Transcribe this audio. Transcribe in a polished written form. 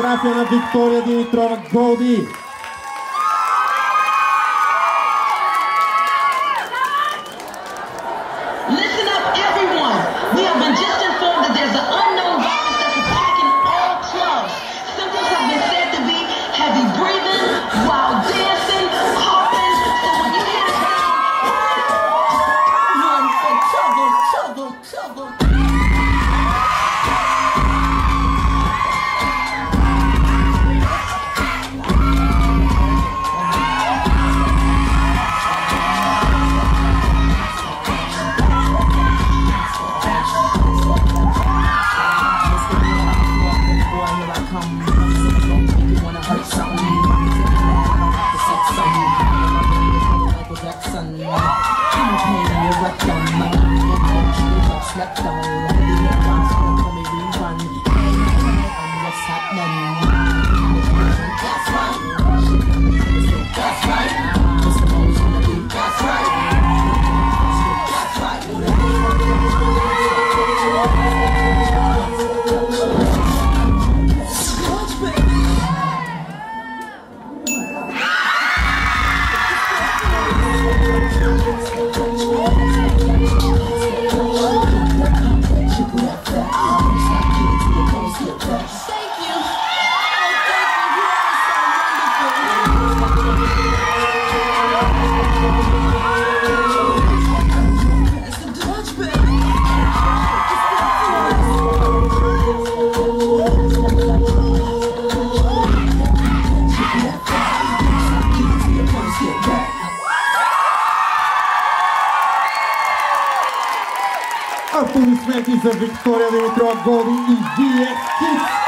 хореография на Виктория Димитрова Голди. Listen up, everyone. We have been just informed that there's an unknown virus that's attacking all clubs. Symptoms have been said to be heavy breathing, wild dancing, coughing. So when you hear the sound, run for cover, cover, cover. Slept on, what's happening? That's right. That's right. What's the most gonna be? That's right. That's right. Аплодисменти за Виктория Димитрова Голди и VS Kids.